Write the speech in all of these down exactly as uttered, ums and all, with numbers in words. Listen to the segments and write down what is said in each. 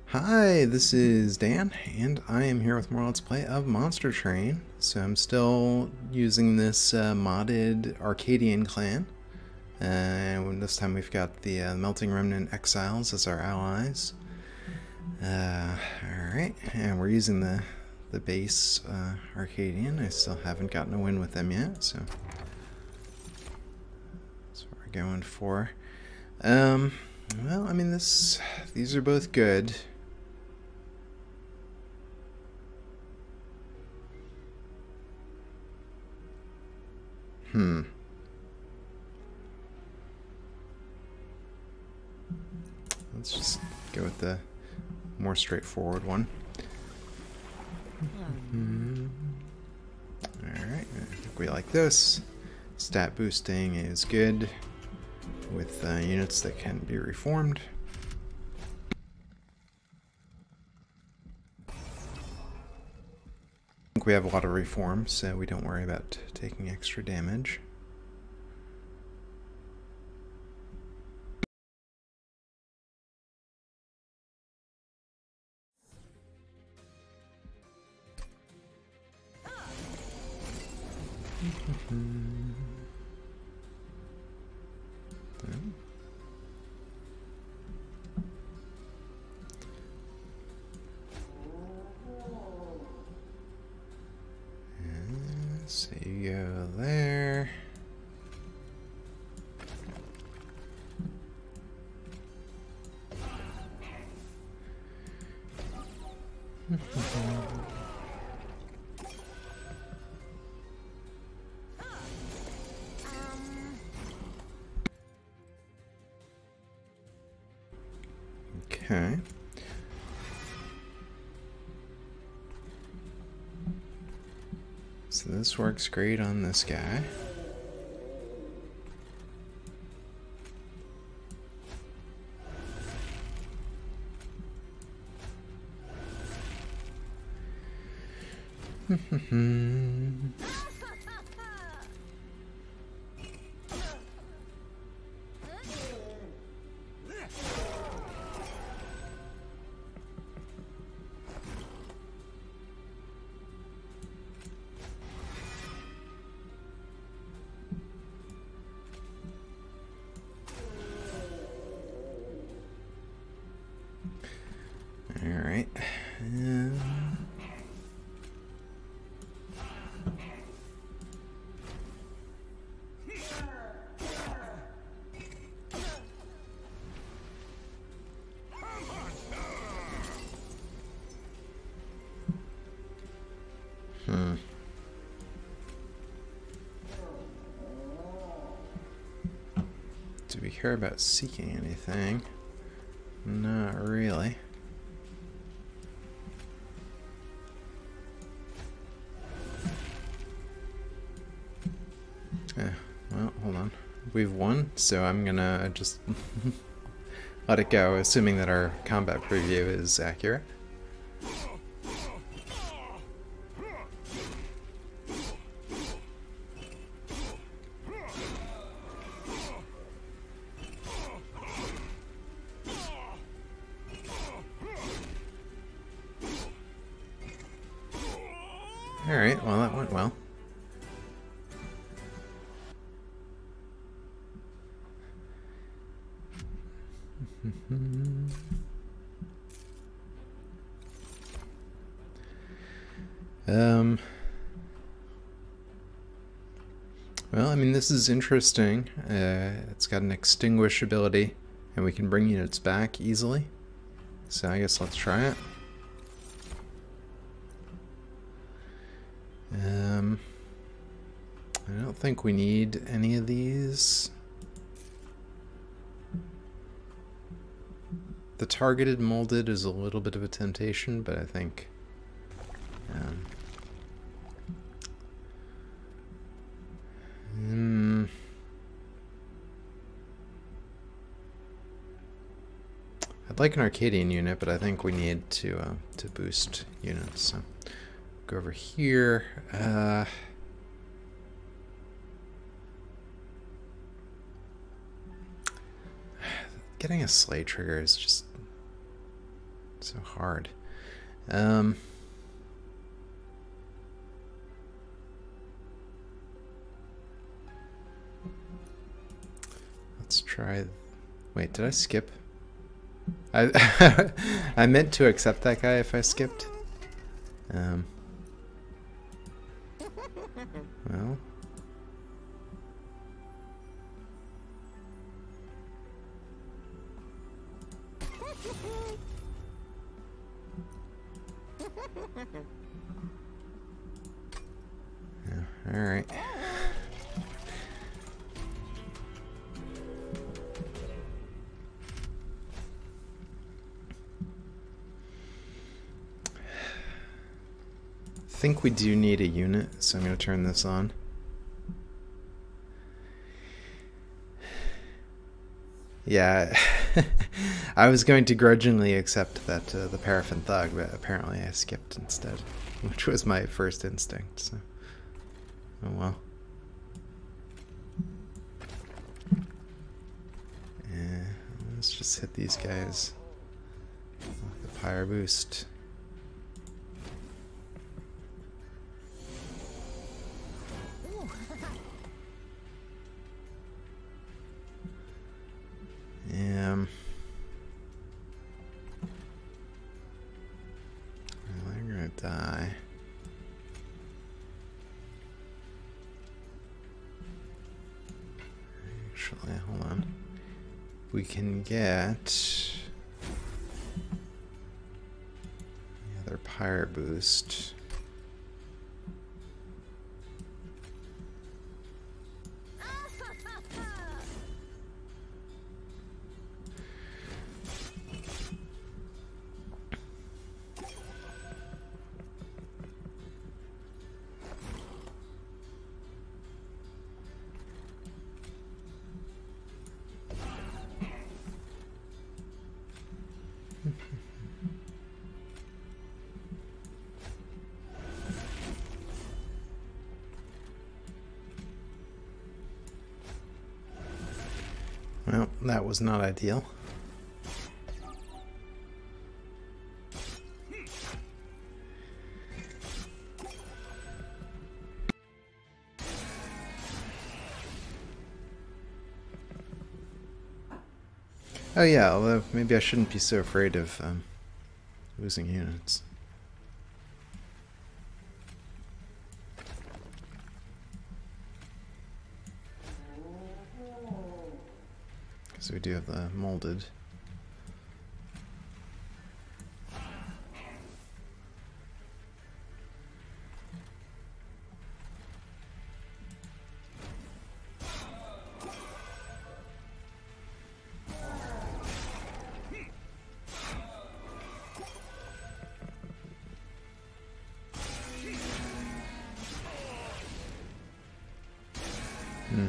Hi, this is Dan, and I am here with more Let's Play of Monster Train. So I'm still using this uh, modded Arcadian clan. Uh, and this time we've got the uh, Melting Remnant Exiles as our allies. Uh, Alright, and we're using the, the base uh, Arcadian. I still haven't gotten a win with them yet, so that's what we're going for. Um, well, I mean, this these are both good. Hmm. Let's just go with the more straightforward one. Mm-hmm. Alright, I think we like this. Stat boosting is good with uh, units that can be reformed. I think we have a lot of reform, so we don't worry about taking extra damage. So you go there. Okay. So this works great on this guy. Alright. Um, hmm. Do we care about seeking anything? Not really. Yeah, well, hold on. We've won, so I'm gonna just let it go, assuming that our combat preview is accurate. Alright, well, that went well. um... Well, I mean, this is interesting. Uh, it's got an extinguish ability, and we can bring units back easily. So I guess let's try it. Um, I don't think we need any of these. The targeted molded is a little bit of a temptation, but I think um, mm, I'd like an Arcadian unit, but I think we need to uh, to boost units. So go over here. Uh, getting a Slay trigger is just So hard. Um, let's try. Wait, did I skip? I I meant to accept that guy if I skipped. Um. Well. Yeah, all right. I think we do need a unit, so I'm going to turn this on. Yeah, I was going to grudgingly accept that uh, the Paraffin Thug, but apparently I skipped instead, which was my first instinct, so oh well. Yeah, let's just hit these guys with the Pyre Boost. Um, well, they're gonna die. Actually, hold on. We can get the other Pyre Boost. Well, that was not ideal. Oh yeah, although maybe I shouldn't be so afraid of um, losing units. Because we do have the molded. Hmm.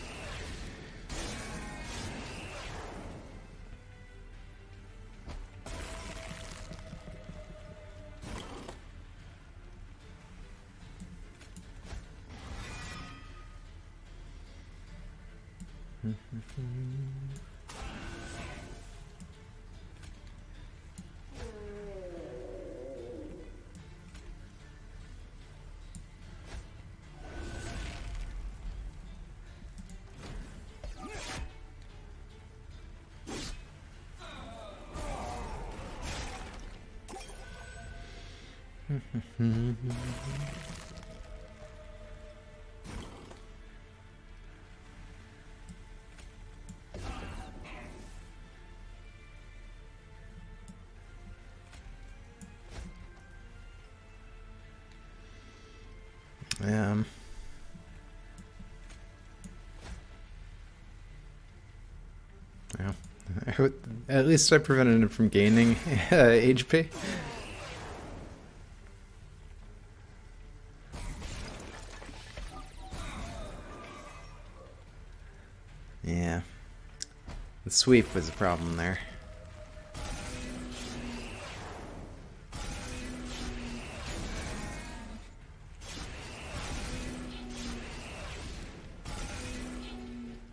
Um, yeah. At least I prevented him from gaining uh, H P. Yeah. The sweep was a problem there.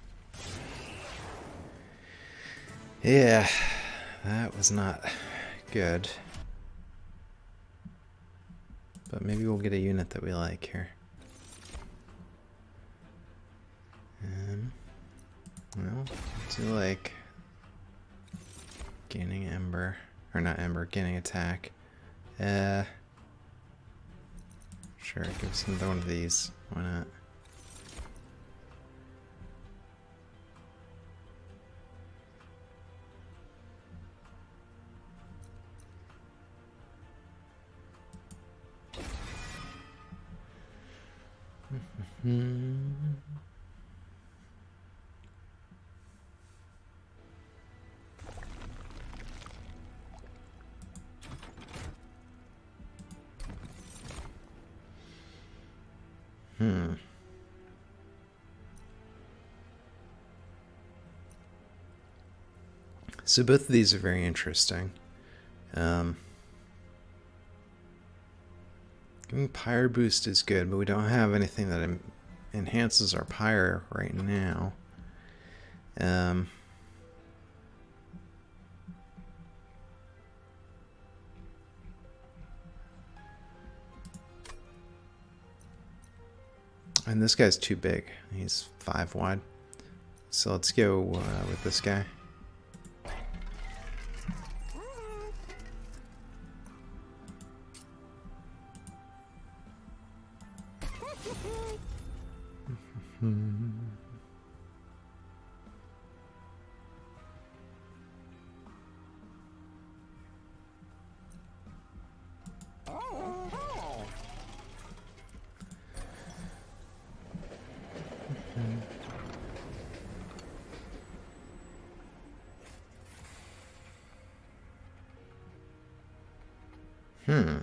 Yeah, that was not good. But maybe we'll get a unit that we like here. Um, well, do like gaining Ember, or not Ember, gaining attack. Uh, sure, give us another one of these. Why not? Hmm. Hmm. So both of these are very interesting. Um, giving Pyre boost is good, but we don't have anything that en enhances our Pyre right now. Um, and this guy's too big. He's five wide. So let's go uh, with this guy. Hmm.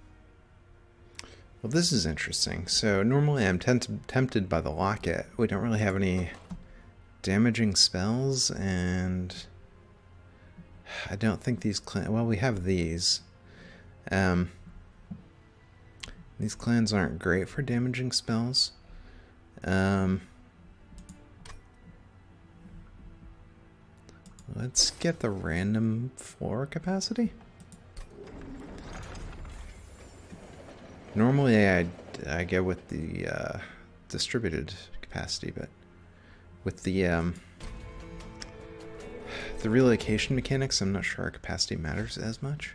Well, this is interesting. So normally I'm tempt tempted by the locket. We don't really have any damaging spells, and I don't think these clans... Well, we have these. Um, these clans aren't great for damaging spells. Um, let's get the random floor capacity. Normally I, I go with the uh, distributed capacity, but with the um, the relocation mechanics, I'm not sure our capacity matters as much.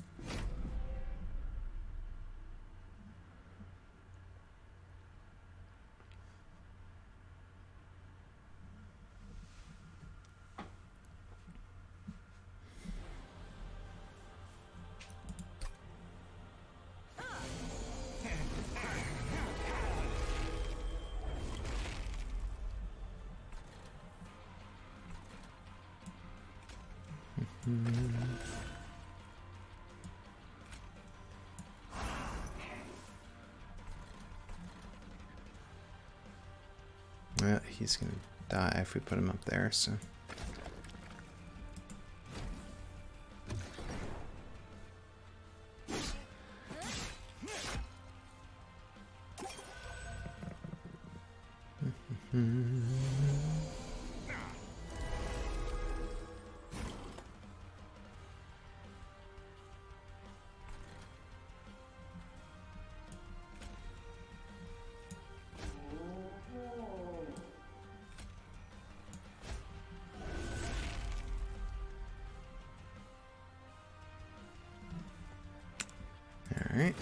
Well, he's gonna die if we put him up there, so. All right.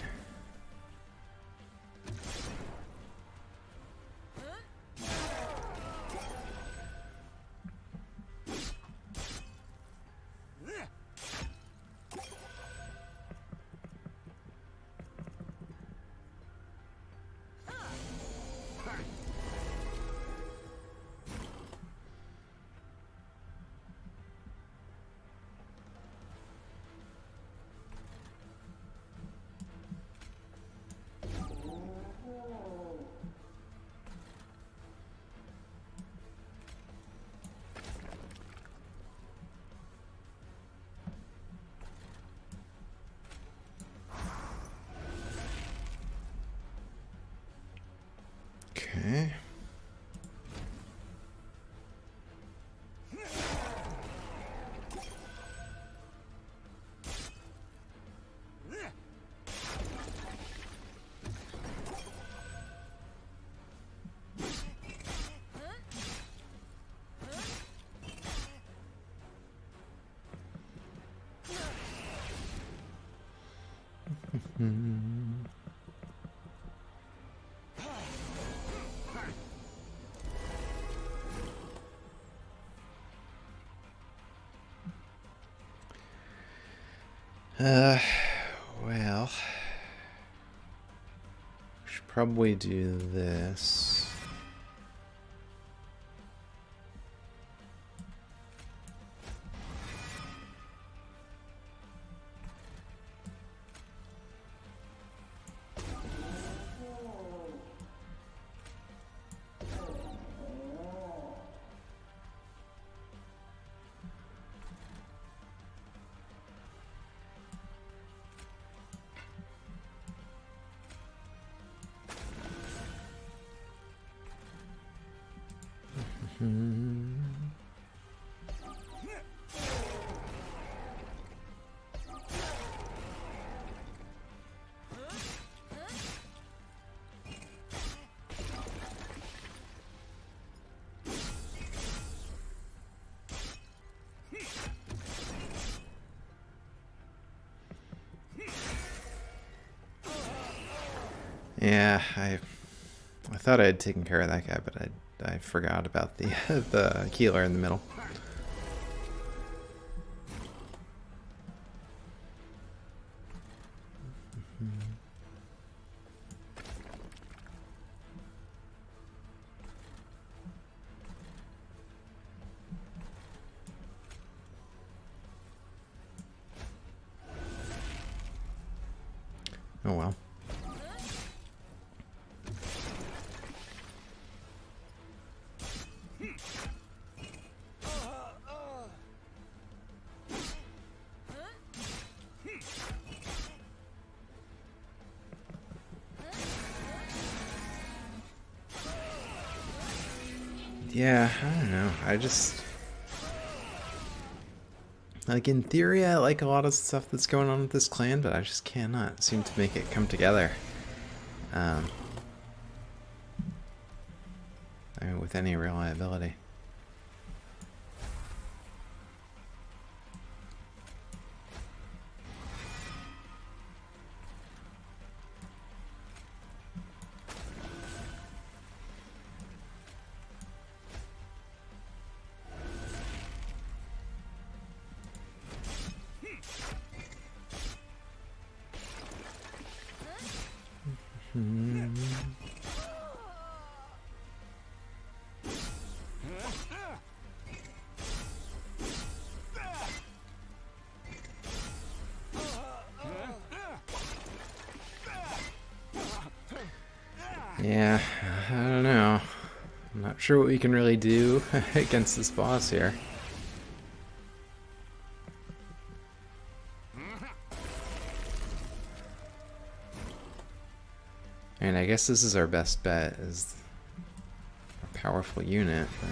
Okay. Uh, well, we should probably do this. Hmm. Yeah, I I thought I had taken care of that guy, but I I forgot about the the healer in the middle. Oh well. Yeah, I don't know. I just... Like, in theory, I like a lot of stuff that's going on with this clan, but I just cannot seem to make it come together. Um, I mean, with any reliability. Hmm. Yeah, I don't know. I'm not sure what we can really do against this boss here. And I guess this is our best bet, is a powerful unit, but...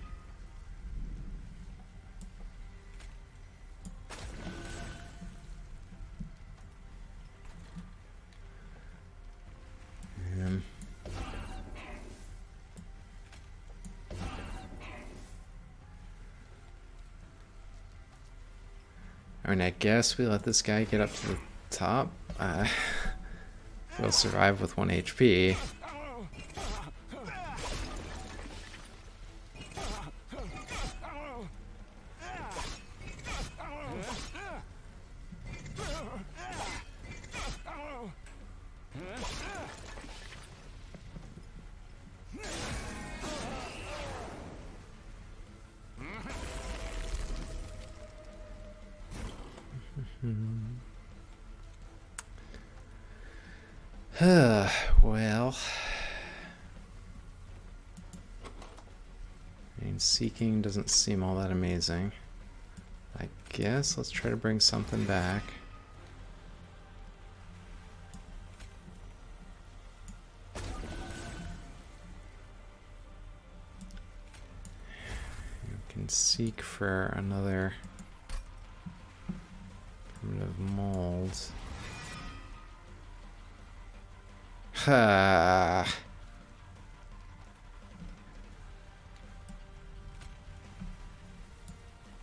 Um, I mean, I guess we let this guy get up to the top. Uh, we'll survive with one H P. Well, I mean, Seeking doesn't seem all that amazing. I guess let's try to bring something back. You can seek for another primitive mold. Ha.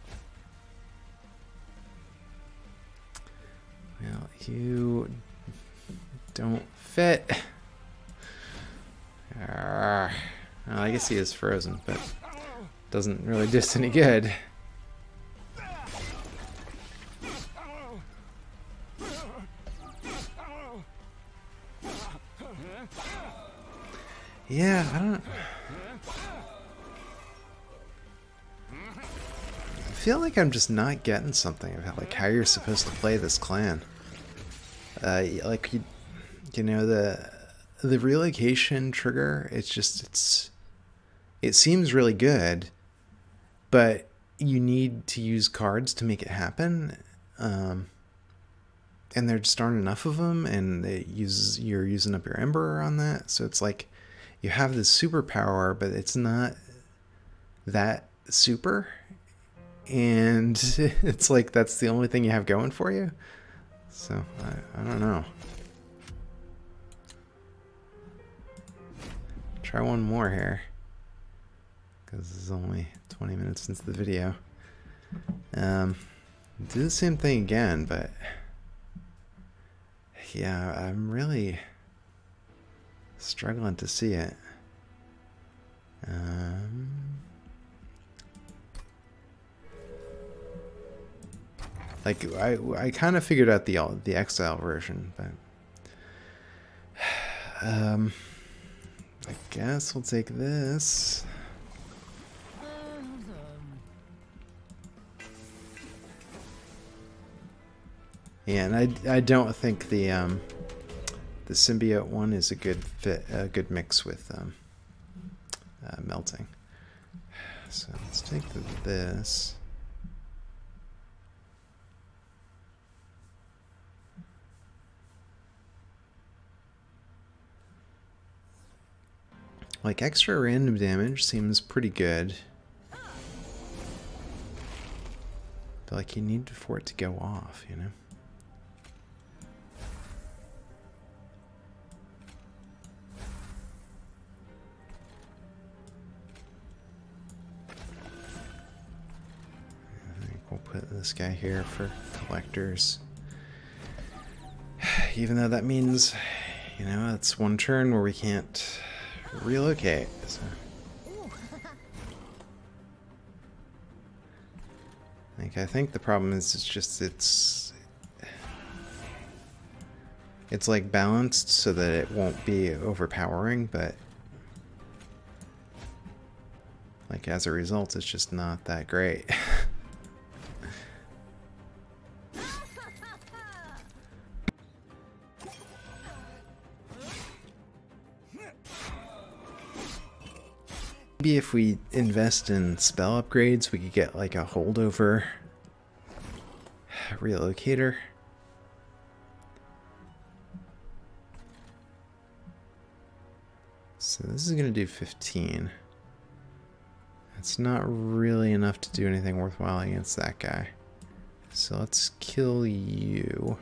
Well, you don't fit. Arrgh. Well, I guess he is frozen, but doesn't really do us any good. Yeah, I don't... I feel like I'm just not getting something about like how you're supposed to play this clan. Uh, like you, you know, the the relocation trigger. It's just it's it seems really good, but you need to use cards to make it happen. Um, and there just aren't enough of them, and it uses you're using up your Ember on that. So it's like you have this superpower, but it's not that super. And it's like that's the only thing you have going for you. So I, I don't know. Try one more here, because this is only twenty minutes into the video. Um, do the same thing again, but yeah, I'm really struggling to see it. Um, Like I, I kind of figured out the the Exile version, but um, I guess we'll take this. Yeah, and I I don't think the um the symbiote one is a good fit, a good mix with um uh, melting. So let's take the, this. Like, extra random damage seems pretty good. But, like, you need for it to go off, you know? I think we'll put this guy here for collectors. Even though that means, you know, it's one turn where we can't relocate. So. Like, I think the problem is it's just it's it's like balanced so that it won't be overpowering, but like as a result it's just not that great. Maybe if we invest in spell upgrades, we could get like a holdover relocator. So this is going to do fifteen. That's not really enough to do anything worthwhile against that guy. So let's kill you.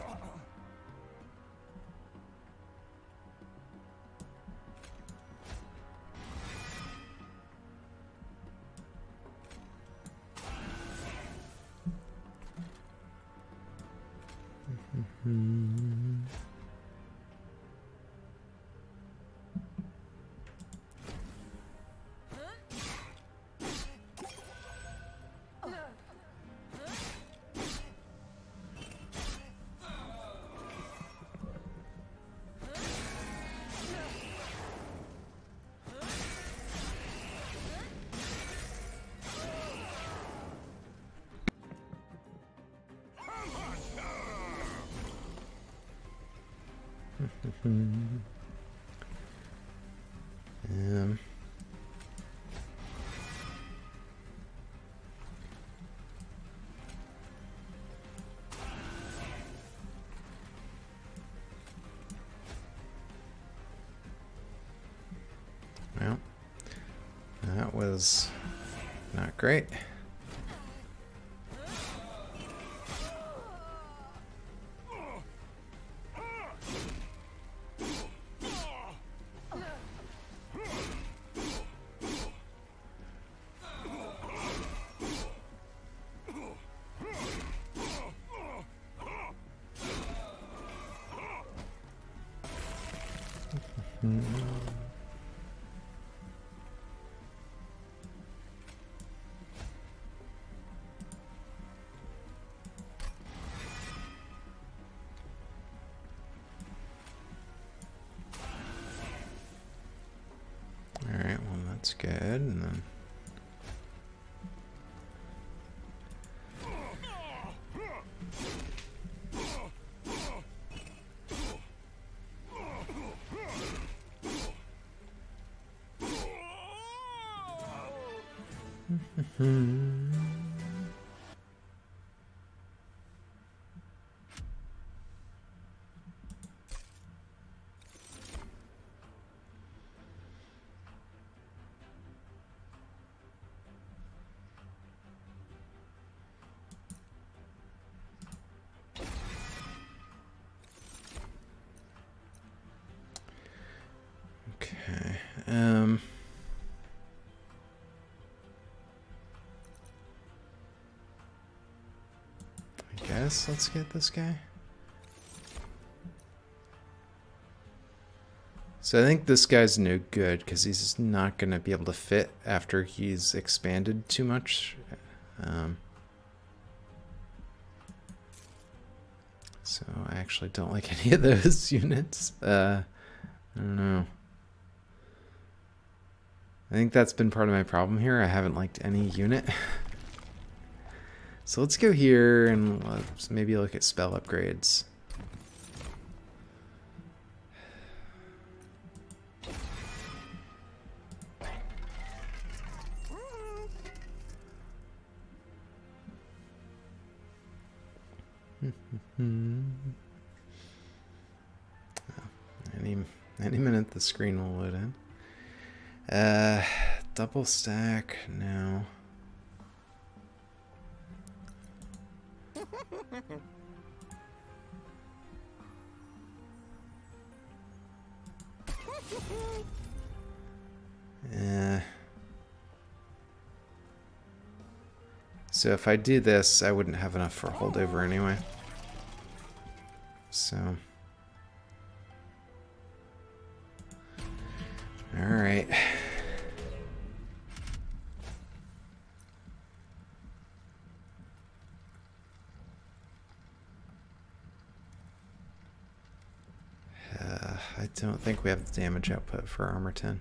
Hmm. um. Well, that was not great. Alright, well that's good, and then okay. Um I guess let's get this guy. So I think this guy's no good because he's not going to be able to fit after he's expanded too much. Um, so I actually don't like any of those units. Uh, I don't know. I think that's been part of my problem here. I haven't liked any unit. So let's go here and let's maybe look at spell upgrades. any any minute the screen will load in. Uh, double stack now. Yeah. So if I do this, I wouldn't have enough for holdover anyway. So. All right. Uh, I don't think we have the damage output for armor ten.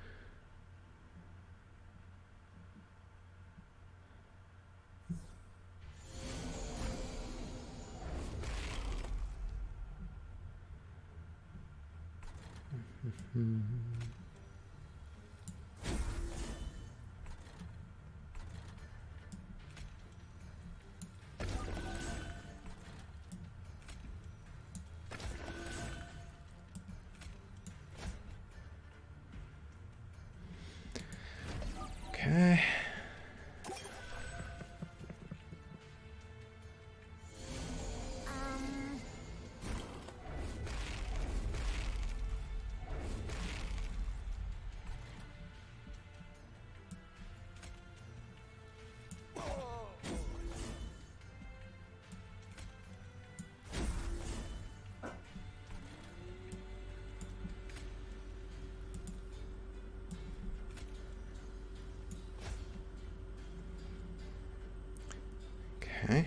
Okay. Okay.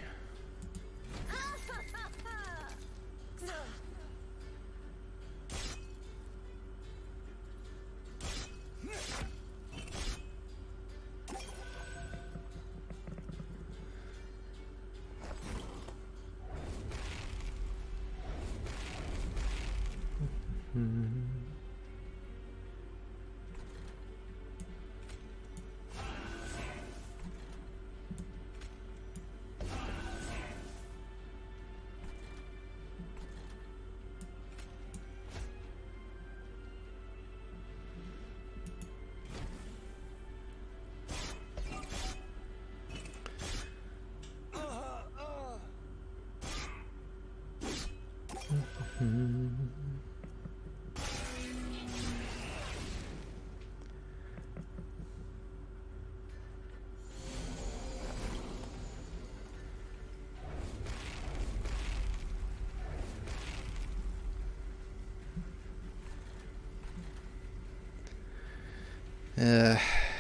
Uh...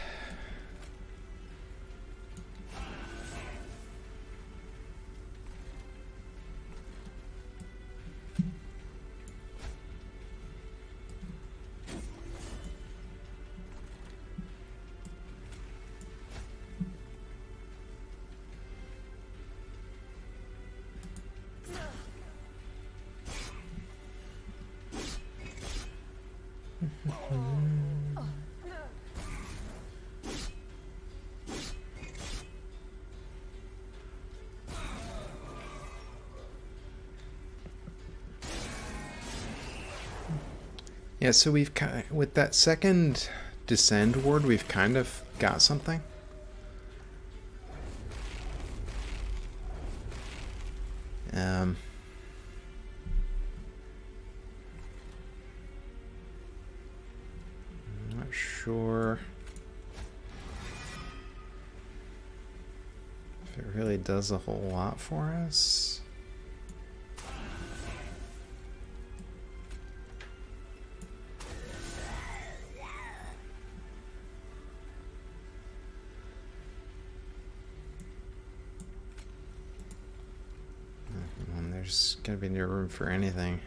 Yeah, so we've kind of, with that second descend ward, we've kind of got something. Um, I'm not sure if it really does a whole lot for us. There's gonna be no room for anything.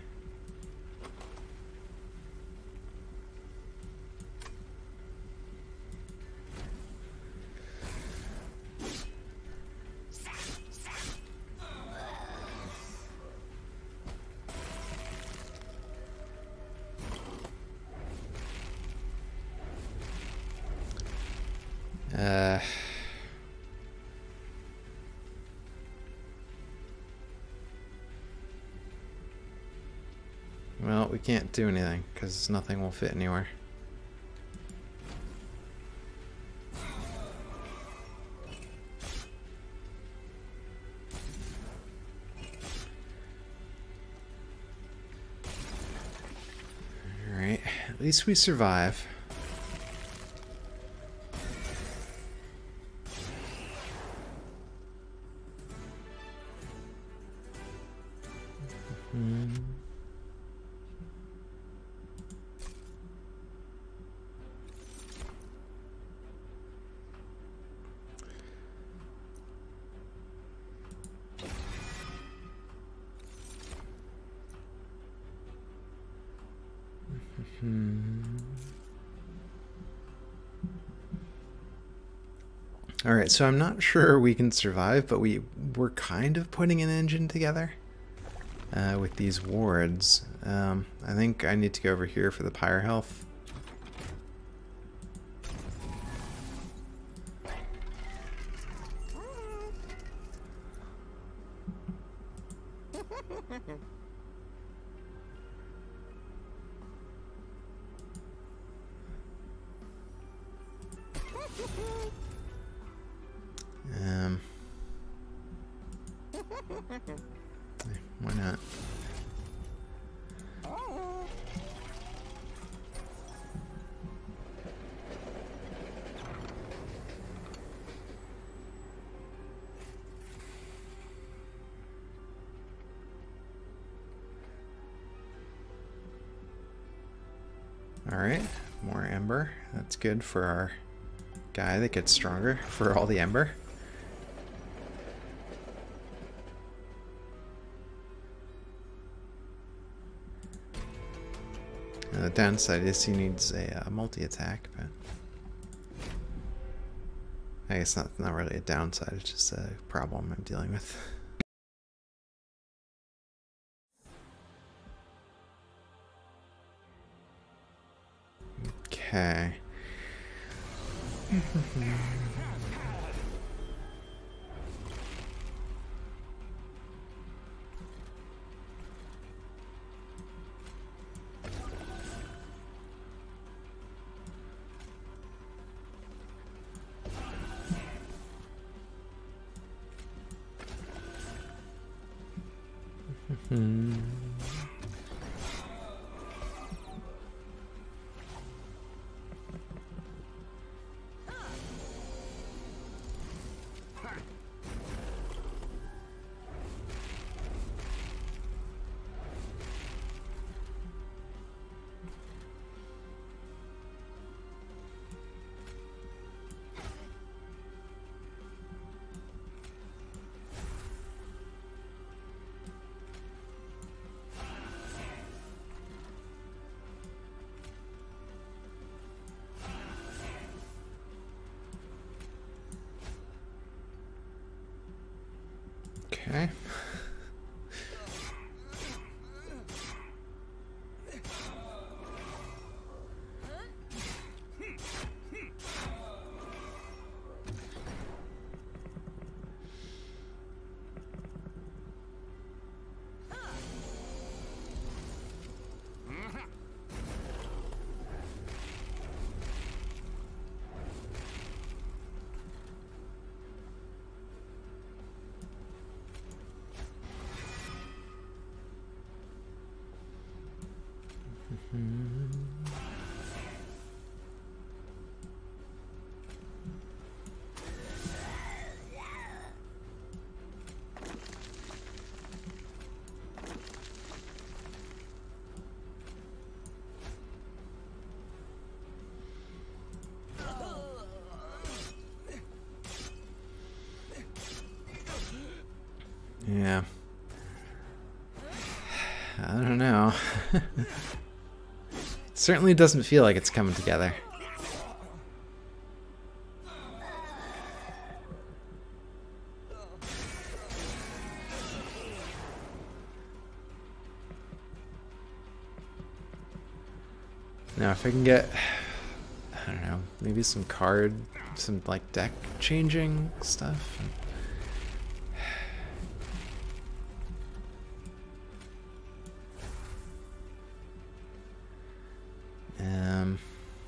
Uh... Well, we can't do anything because nothing will fit anywhere. Alright, at least we survive. Hmm. Hmm. All right, so I'm not sure we can survive, but we we're kind of putting an engine together uh, with these wards. Um, I think I need to go over here for the pyre health. Um, why not? All right, more ember. That's good for our guy that gets stronger for all the ember. And the downside is he needs a uh, multi-attack, but I guess not not really a downside. It's just a problem I'm dealing with. Okay. Hmm. Okay. Yeah. I don't know. Certainly doesn't feel like it's coming together. Now, if I can get, I don't know, maybe some card, some like deck changing stuff. Um.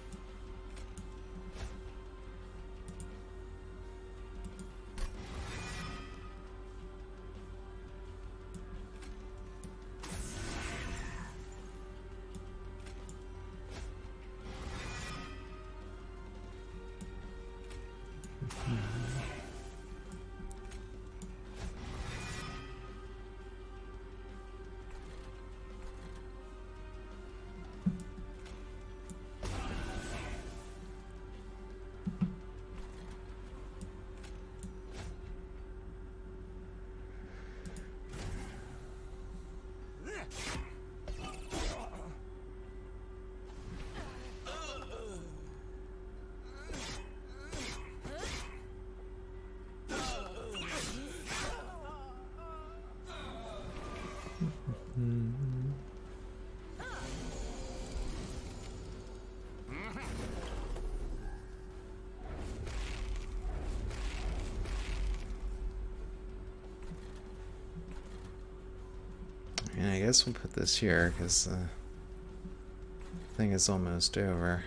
And I guess we'll put this here because the thing is almost over.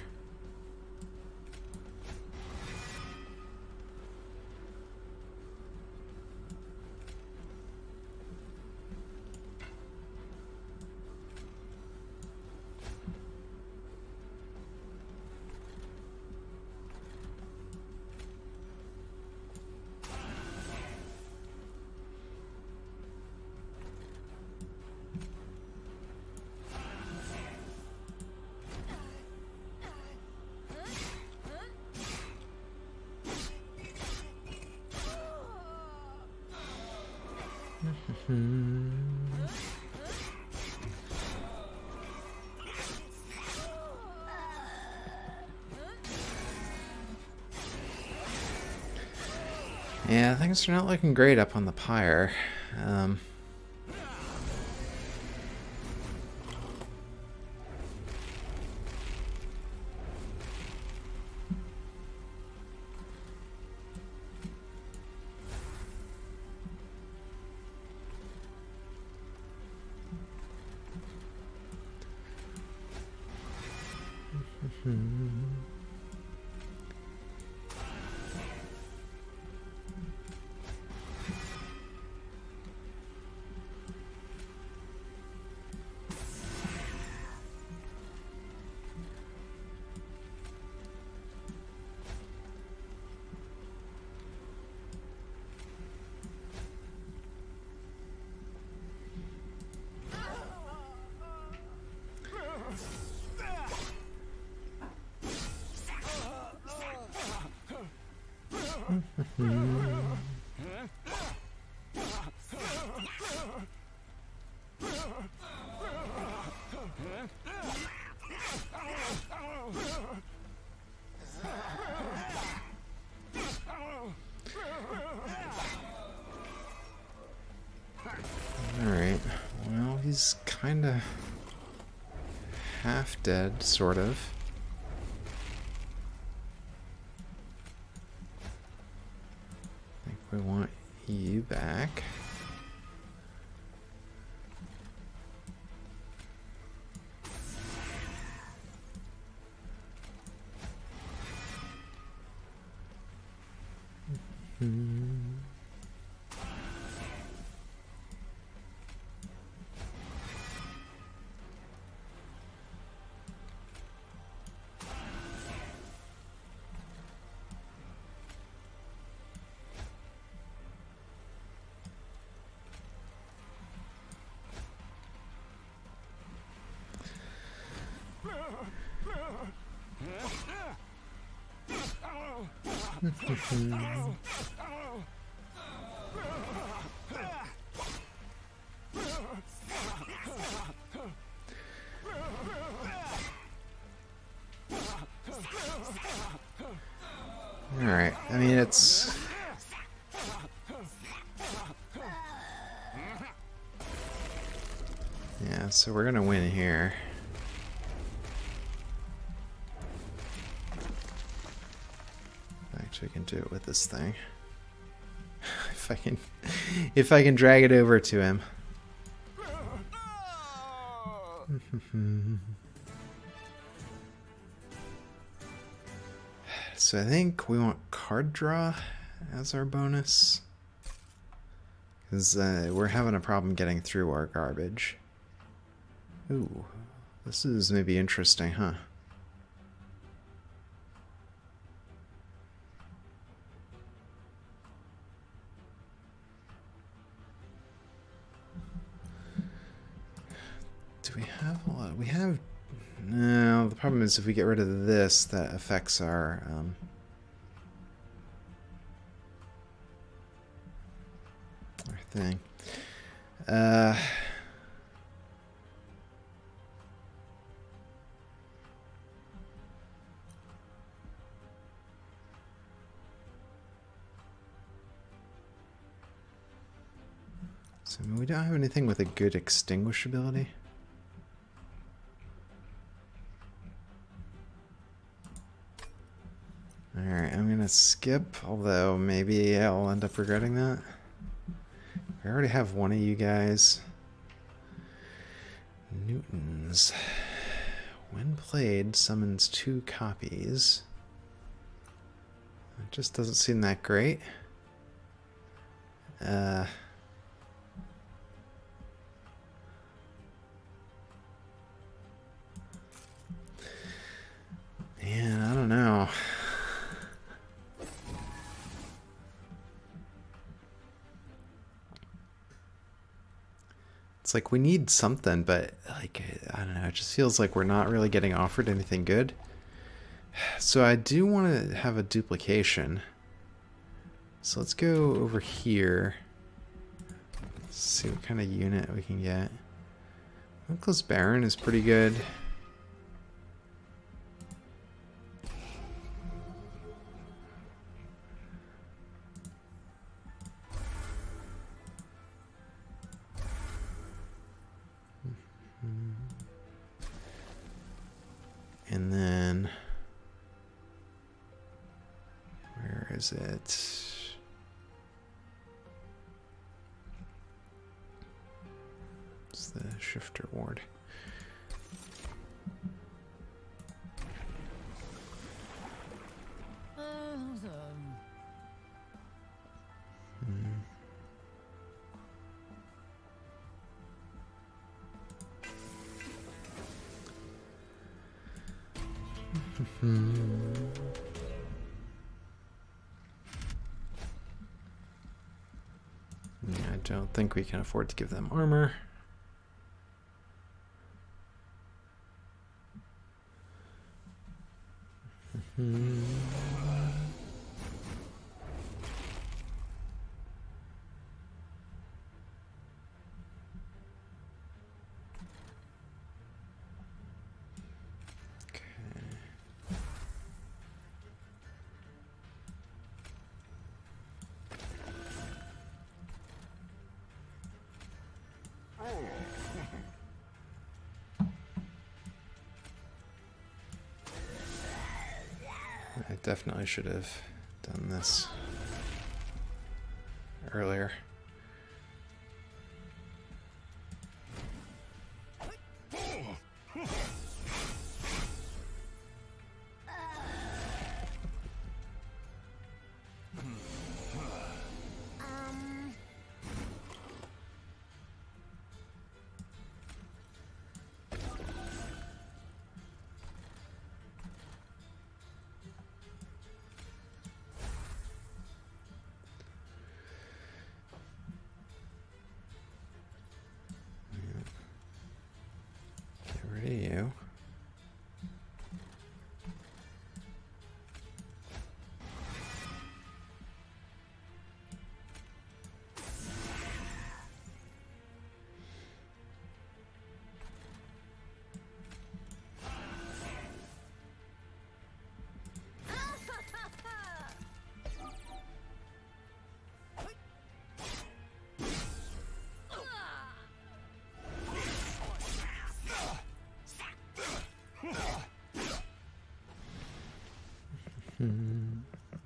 Yeah, things are not looking great up on the pyre. Um, he's kind of half dead, sort of. I think we want you back. Hmm. Alright, I mean, it's... Yeah, so we're gonna win here. Actually, I can do it with this thing. If I can... If I can drag it over to him. So I think we want card draw as our bonus. Because uh, we're having a problem getting through our garbage. Ooh, this is maybe interesting, huh? Do we have a lot? We have... No, the problem is if we get rid of this, that affects our... Um, our thing. Uh... So I mean, we don't have anything with a good extinguishability. Alright, I'm gonna skip, although maybe I'll end up regretting that. I already have one of you guys. Newtons. When played, summons two copies. It just doesn't seem that great. Uh... Man, I don't know. It's like we need something, but like, I don't know, it just feels like we're not really getting offered anything good. So I do want to have a duplication. So let's go over here. See what kind of unit we can get. Reckless Baron is pretty good. And then, where is it? It's the Shifter Ward. Yeah, I don't think we can afford to give them armor. definitely should have done this earlier. You. Hmm.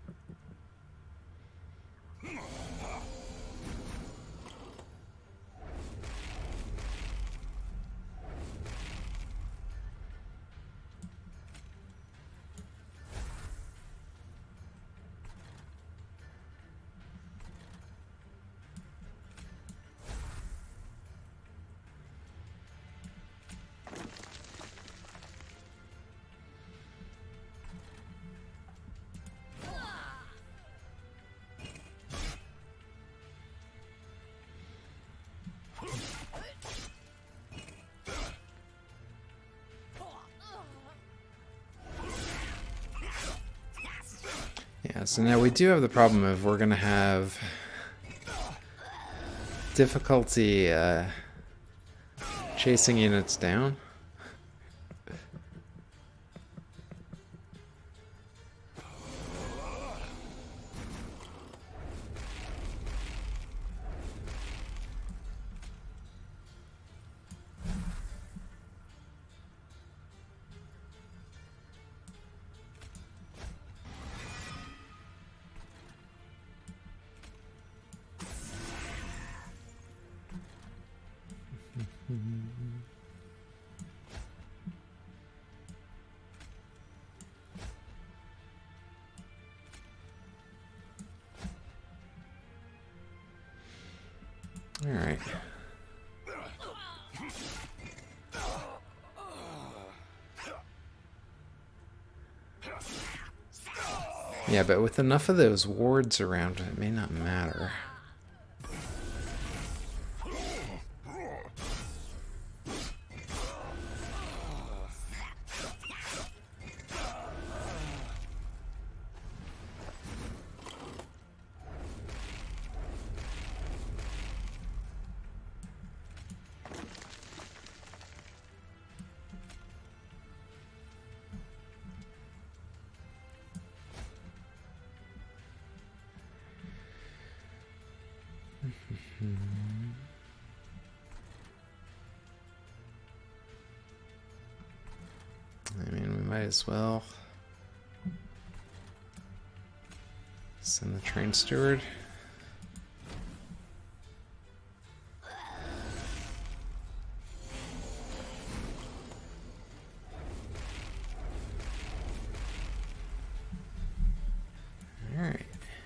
Yeah, so now we do have the problem of we're going to have difficulty uh, chasing units down. All right. Yeah, but with enough of those wards around, it may not matter. I mean, we might as well send the train steward. All right.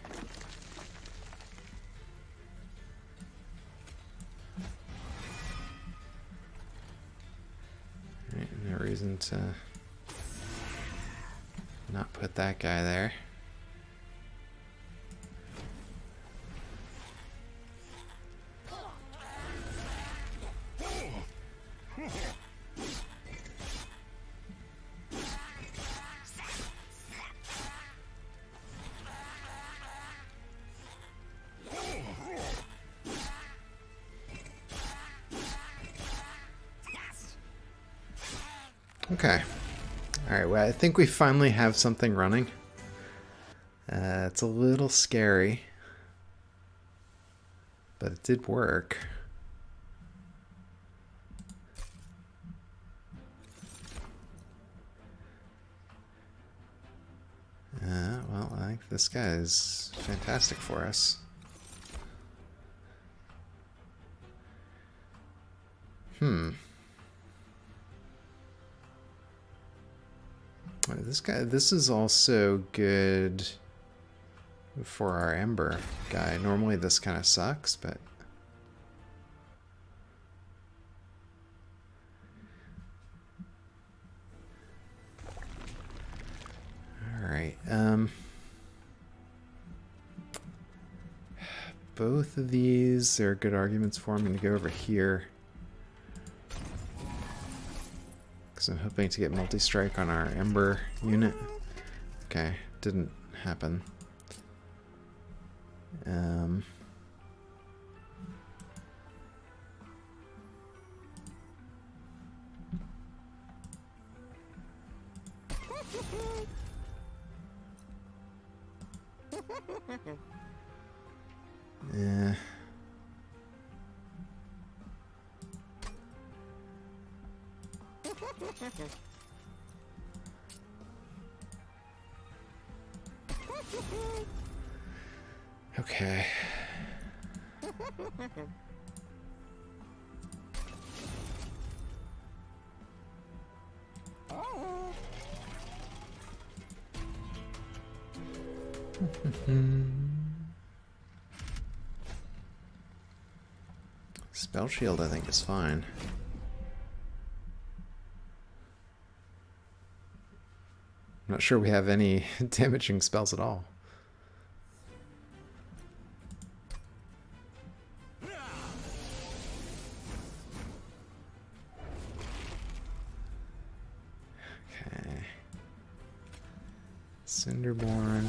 All right, no reason to not put that guy there. Okay. Alright, well, I think we finally have something running. Uh, it's a little scary, but it did work. Uh, this guy is fantastic for us. Hmm. This guy, this is also good for our Ember guy. Normally this kind of sucks, but... Alright, um... both of these are good arguments for me to go over here. Because I'm hoping to get multi-strike on our Ember unit. Okay, didn't happen. Um... Yeah. Okay. Spell shield, I think, is fine. I'm not sure we have any damaging spells at all. Okay. Cinderborn.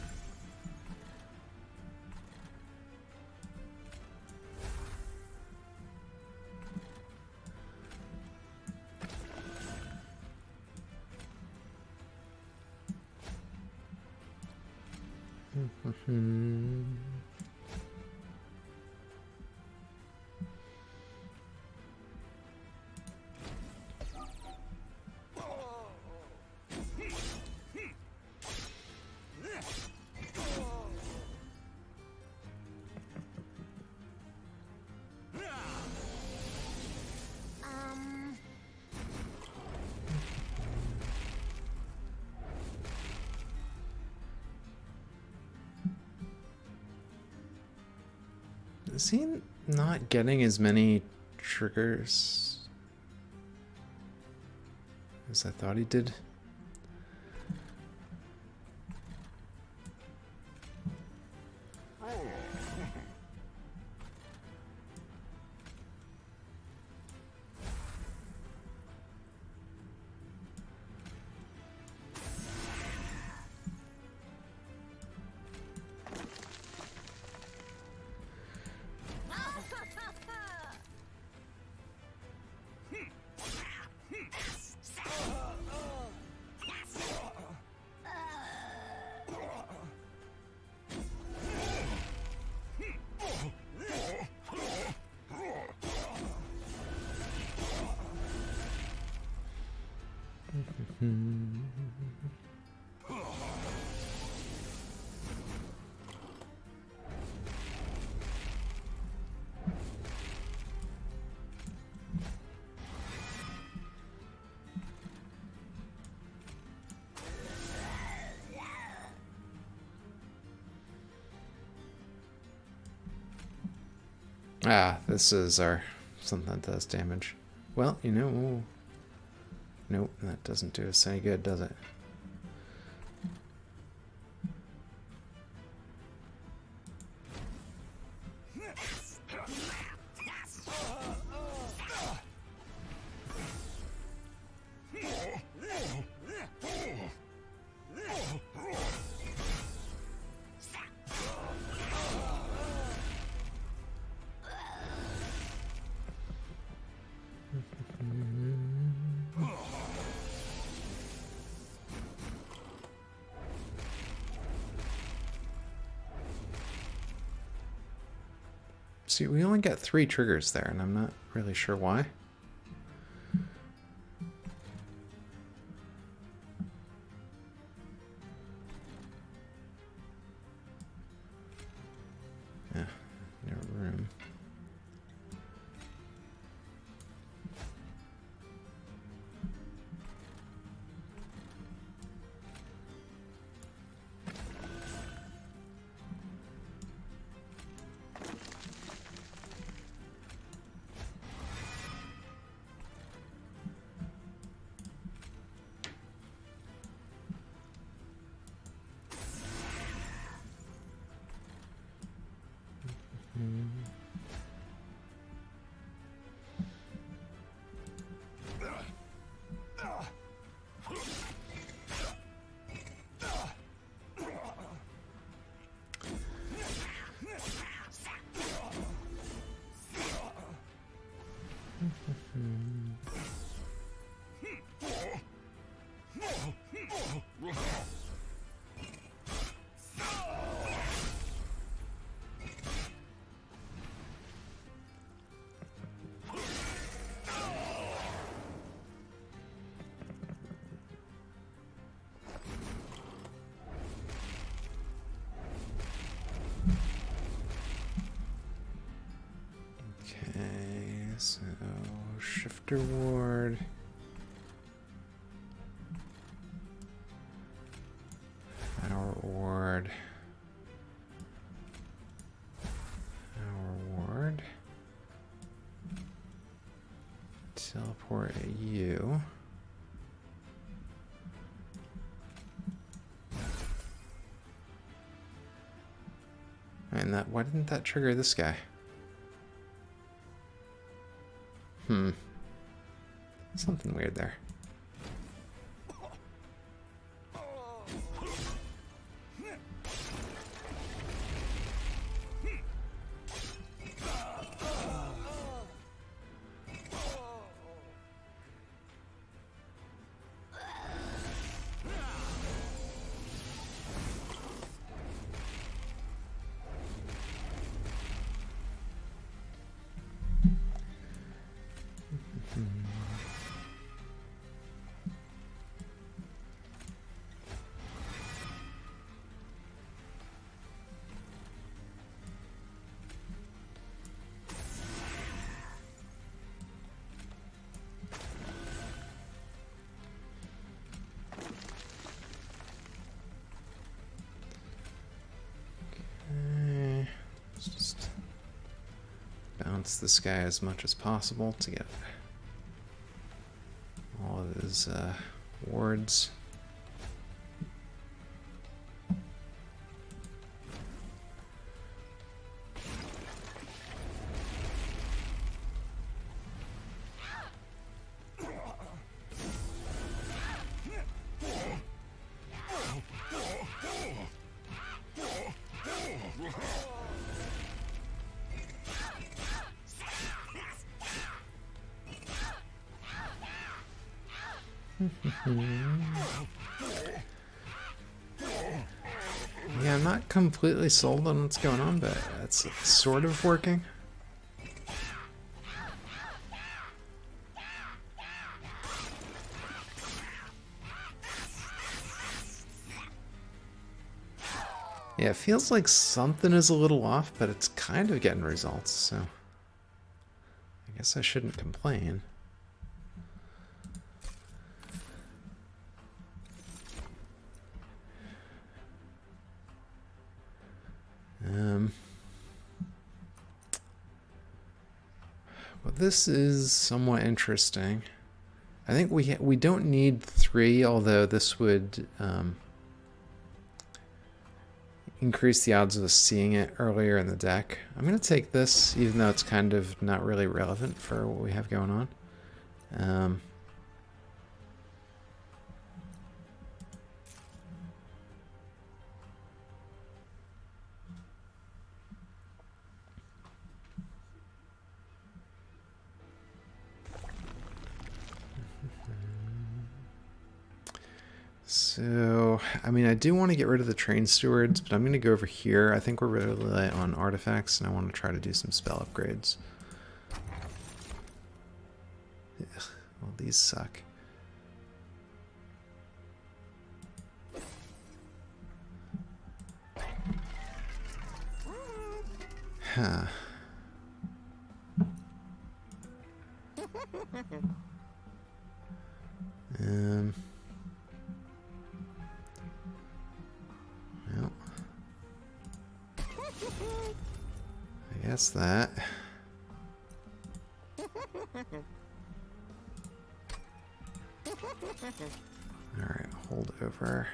Mm-hmm. Is he not getting as many triggers as I thought he did? Ah, this is our something that does damage. Well, you know, nope, that doesn't do us any good, does it? See, we only got three triggers there, and I'm not really sure why. So, Shifter Ward. Power Ward. Power Ward. Teleport at you. And that, why didn't that trigger this guy? Hmm. Something weird there. Just bounce this guy as much as possible to get all of his uh, wards. Yeah, I'm not completely sold on what's going on, but it's sort of working. Yeah, it feels like something is a little off, but it's kind of getting results, so I guess I shouldn't complain. Um, well, this is somewhat interesting. I think we ha we don't need three, although this would um, increase the odds of us seeing it earlier in the deck. I'm going to take this, even though it's kind of not really relevant for what we have going on. Um, So, I mean, I do want to get rid of the train stewards, but I'm going to go over here. I think we're really light on artifacts, and I want to try to do some spell upgrades. Ugh, well, these suck. Huh. Um... Well, I guess that. Alright, hold over.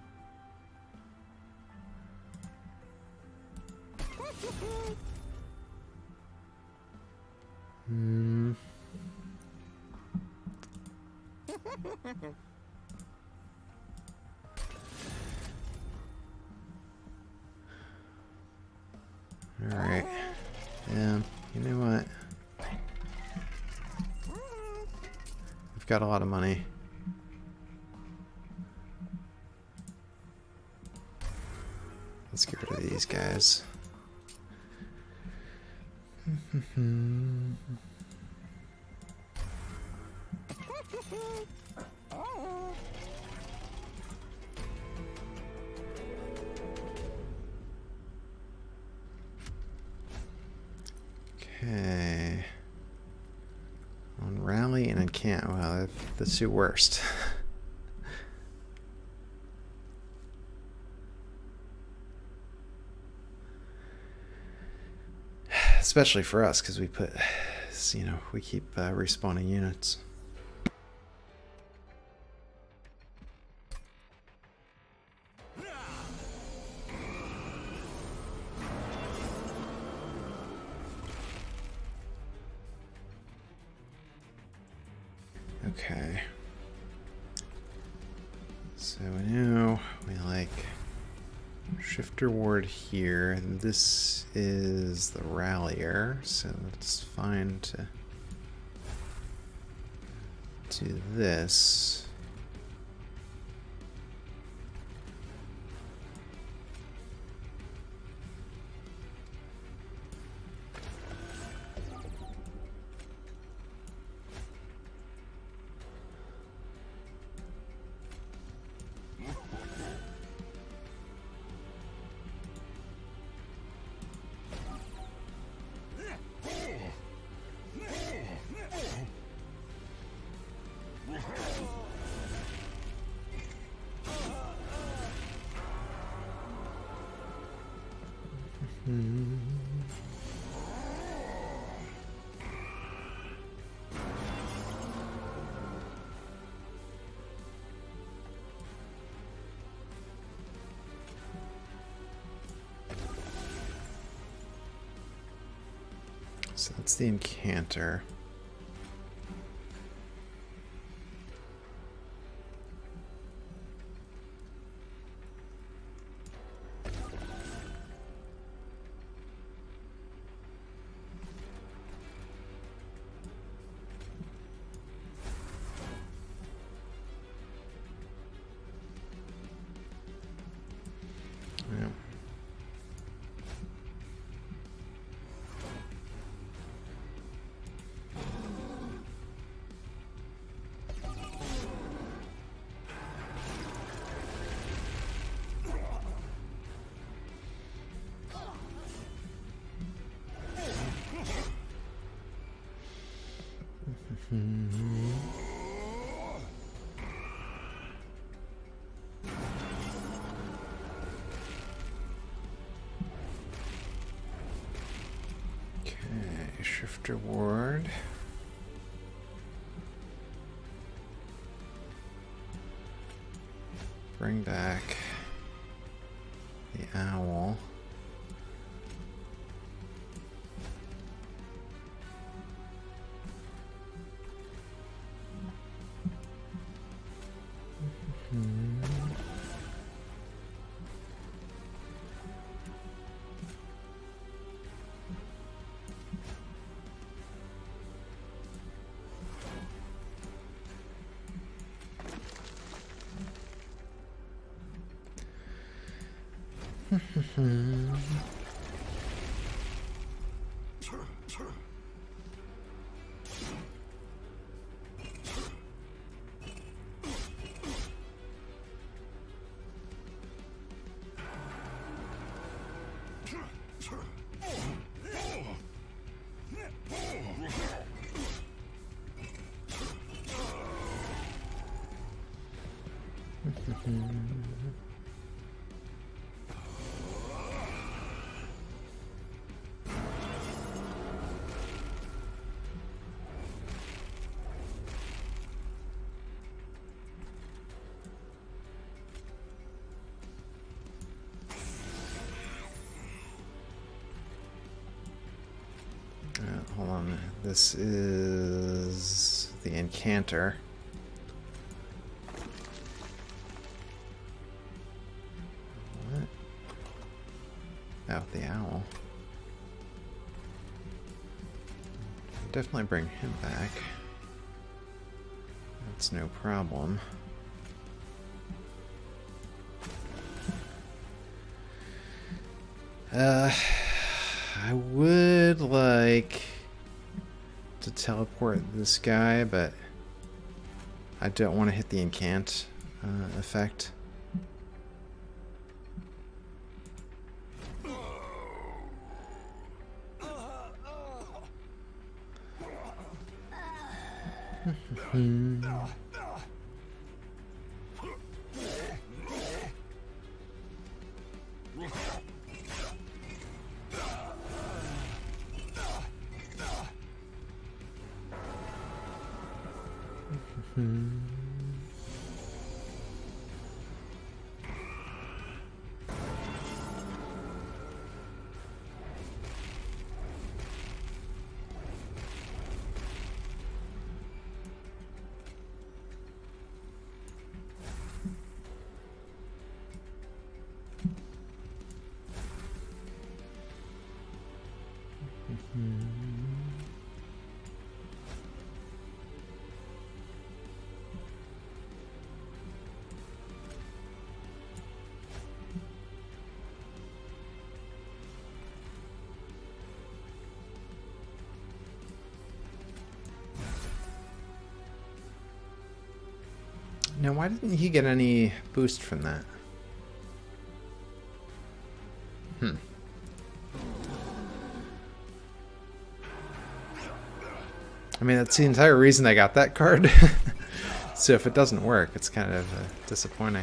Hmm. Alright. Yeah, you know what? got a lot of money. Let's get rid of these guys. Okay. On rally and on camp. Well, that's the worst. Especially for us, because we put, you know, we keep uh, respawning units. Okay. So now we like Shifter Ward here, and this is the Rallier, so it's fine to do this. So that's the Incanter. Okay, Shifter Ward. Bring back the Owl. Uh, hold on, this is the Incanter. What? Oh, the Owl. Definitely bring him back. That's no problem. Uh, I would like to teleport this guy, but I don't want to hit the incant uh, effect. Now, why didn't he get any boost from that? Hmm. I mean, that's the entire reason I got that card. So if it doesn't work, it's kind of uh, disappointing.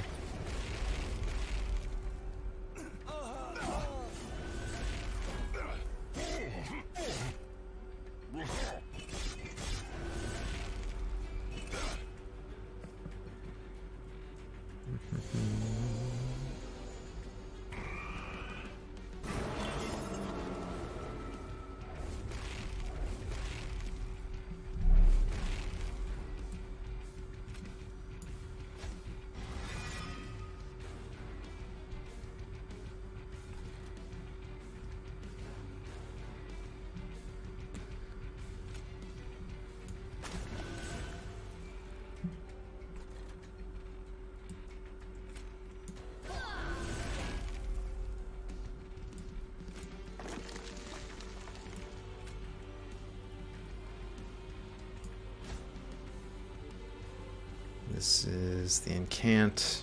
This is the incant.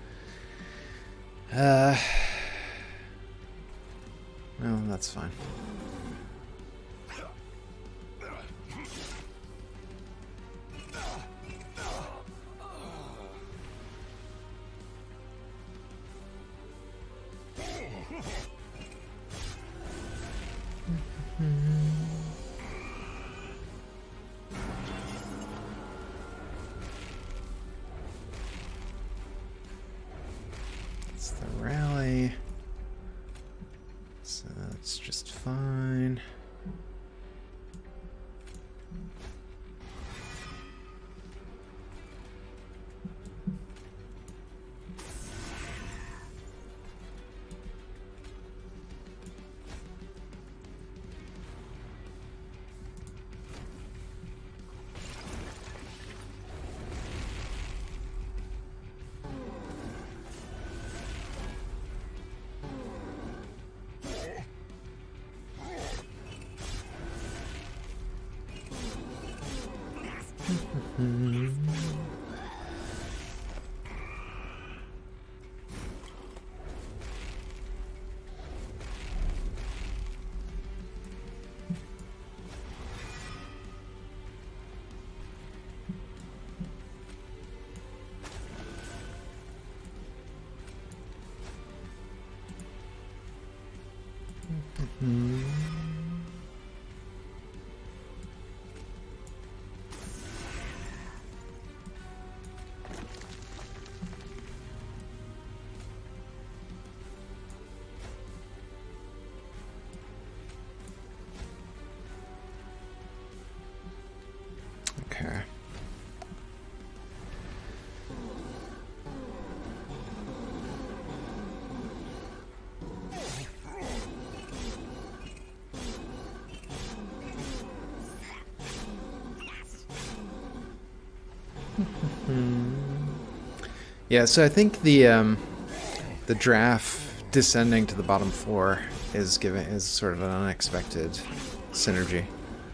Uh, well, that's fine. It's the rally, so that's just fine. Mm-hmm. Yeah, so I think the um, the draft descending to the bottom floor is given is sort of an unexpected synergy.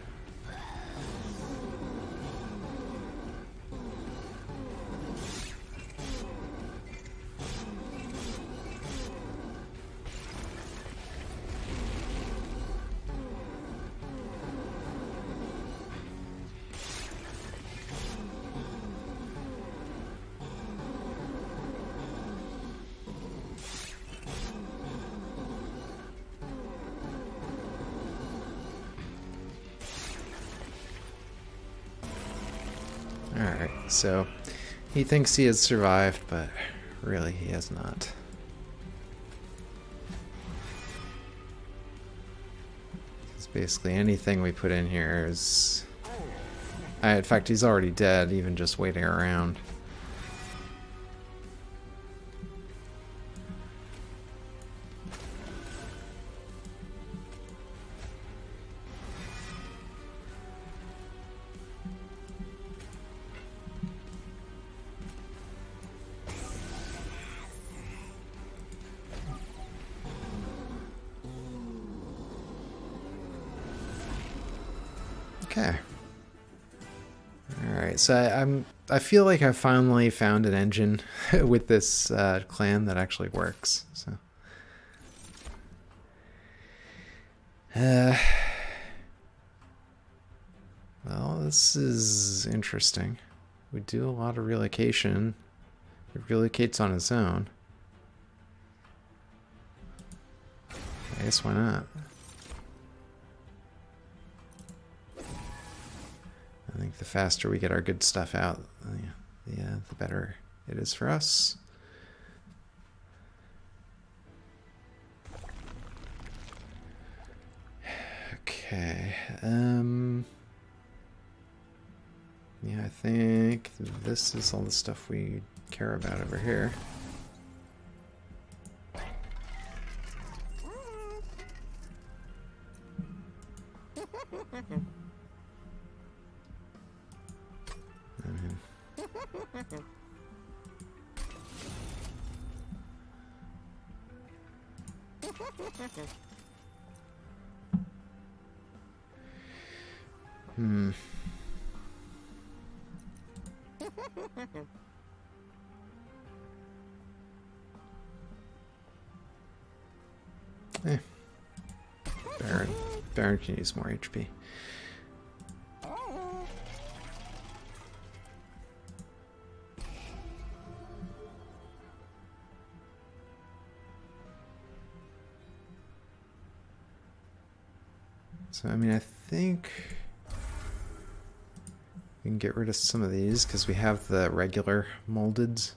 Alright, so he thinks he has survived, but really he has not. Because basically anything we put in here is... Uh, in fact, he's already dead, even just waiting around. Okay. Alright, so I, I'm I feel like I finally found an engine with this uh, clan that actually works. So uh, well, this is interesting. We do a lot of relocation. It relocates on its own. I guess why not? I think the faster we get our good stuff out, the, uh, the better it is for us. Okay. Um, yeah, I think this is all the stuff we care about over here. Hmm. Eh. Baron. Baron can use more H P. So, I mean, I think we can get rid of some of these because we have the regular moldeds.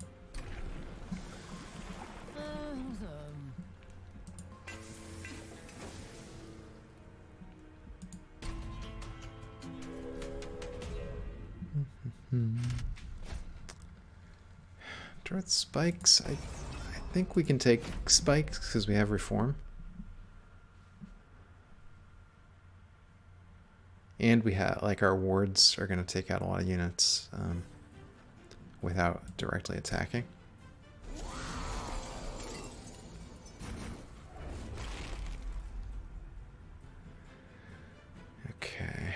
Darth spikes. I, I think we can take spikes because we have reform. And we have, like, our wards are going to take out a lot of units um, without directly attacking. Okay.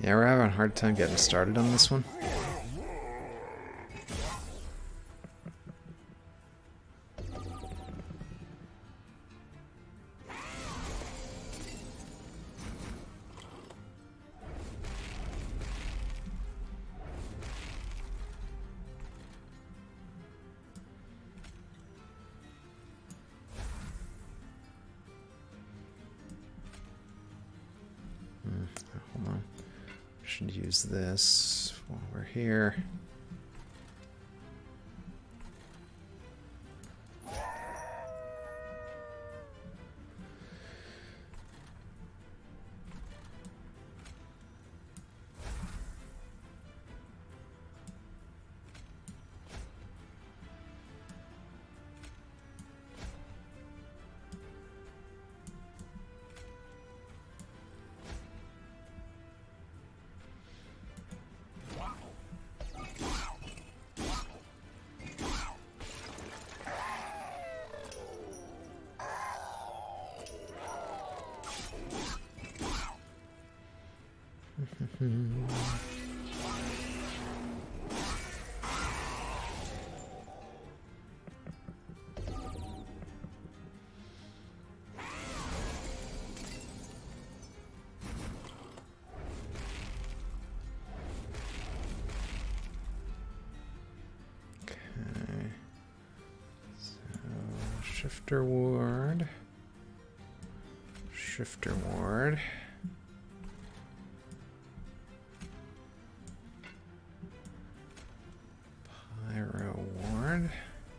Yeah, we're having a hard time getting started on this one. Hold on. Should use this while we're here. Shifter Ward. Shifter Ward. Pyro Ward.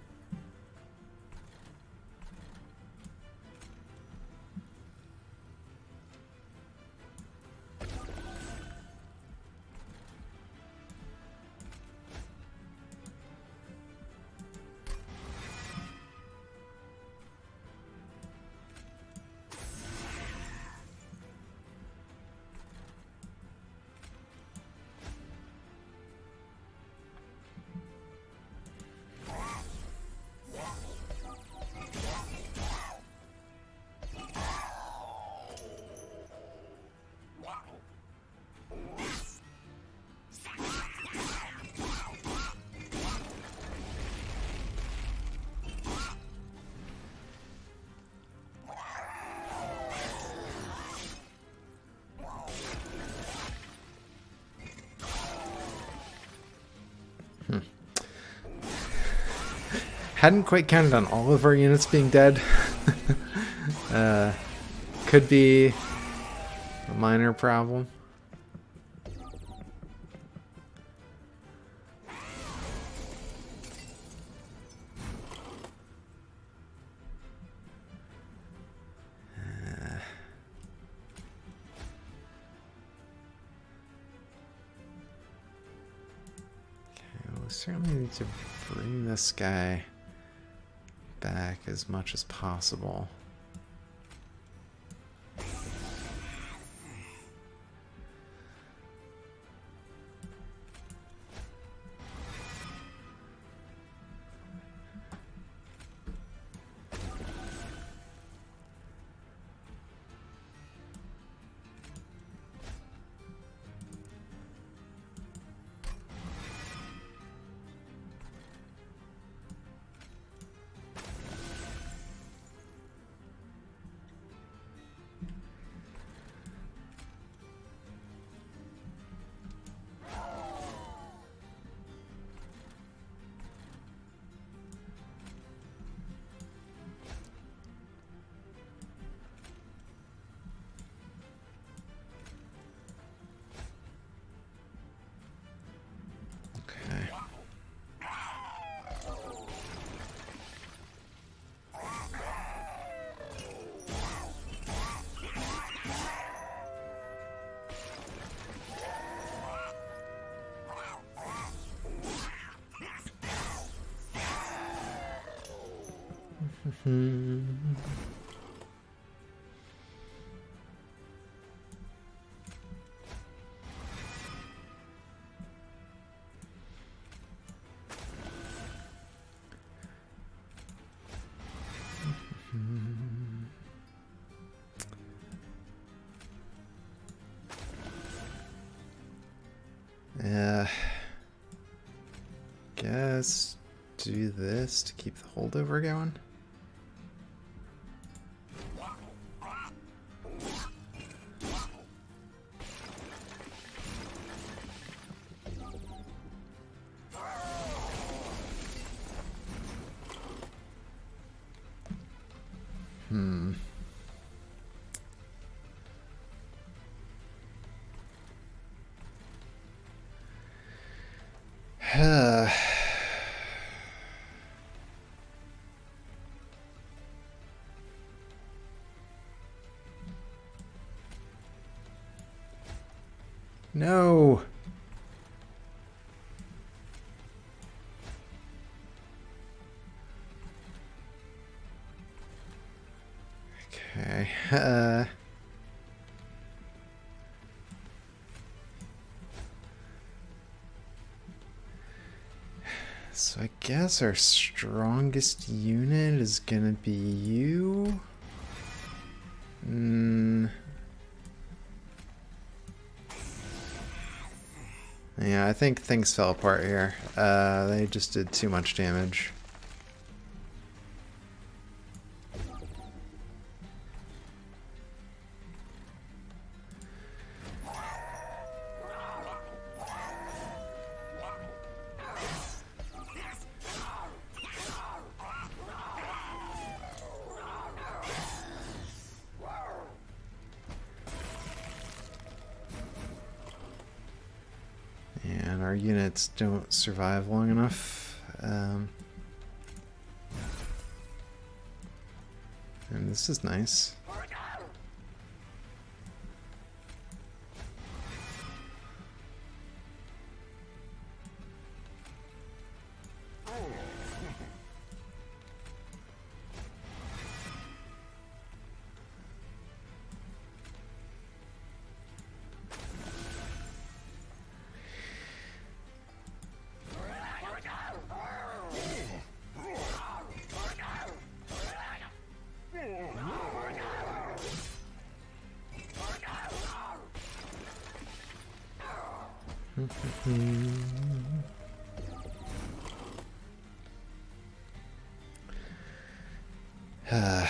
Hadn't quite counted on all of our units being dead. uh, could be a minor problem. Uh, okay, we certainly need to bring this guy back as much as possible. Hmm. Uh, guess do this to keep the holdover going. Hmm. Uh. No. Okay. Uh. So I guess our strongest unit is gonna be you. Hmm. Yeah, I think things fell apart here. Uh, they just did too much damage. And our units don't survive long enough. Um, and this is nice. uh.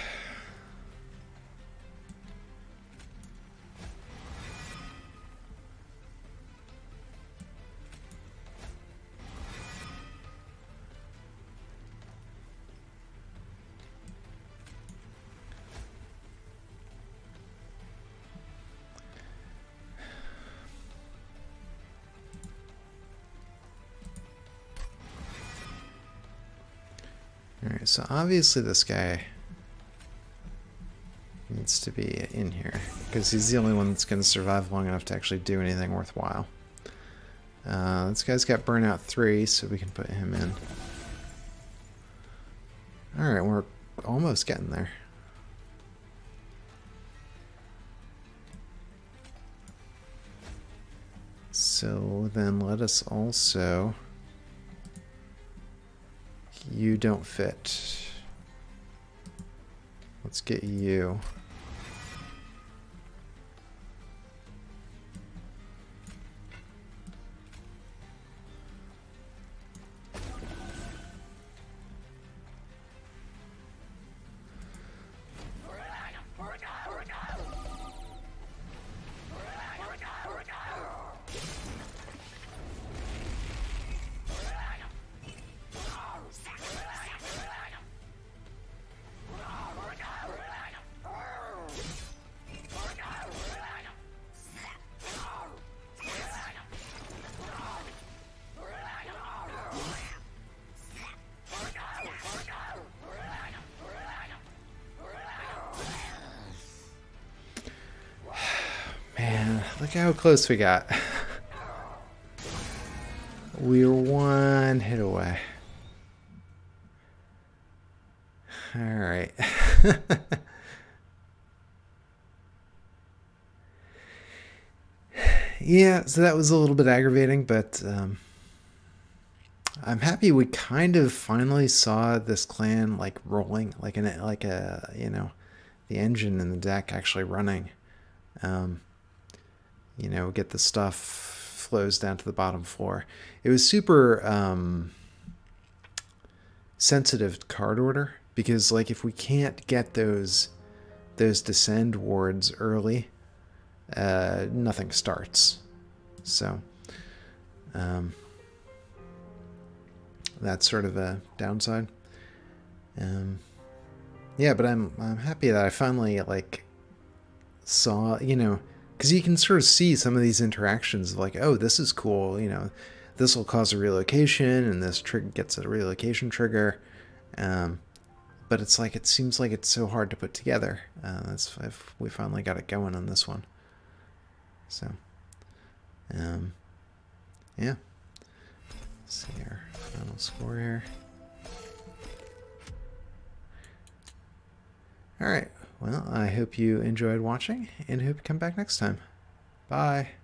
Alright, so obviously this guy needs to be in here, because he's the only one that's going to survive long enough to actually do anything worthwhile. Uh, this guy's got burnout three, so we can put him in. Alright, we're almost getting there. So then let us also... You don't fit. Let's get you. Look how close we got. We're one hit away. Alright. Yeah, so that was a little bit aggravating, but um, I'm happy we kind of finally saw this clan like rolling, like an like a you know, the engine in the deck actually running. Um, you know, get the stuff flows down to the bottom floor. It was super um, sensitive to card order, because like if we can't get those those descend wards early, uh, nothing starts. So um, that's sort of a downside. Um, yeah, but I'm I'm happy that I finally like saw, you know, because you can sort of see some of these interactions of like, oh, this is cool, you know, this will cause a relocation, and this trigger gets a relocation trigger. Um, but it's like, it seems like it's so hard to put together. Uh, that's if we finally got it going on this one. So, um, yeah. Let's see our final score here. All right. Well, I hope you enjoyed watching, and hope you come back next time. Bye.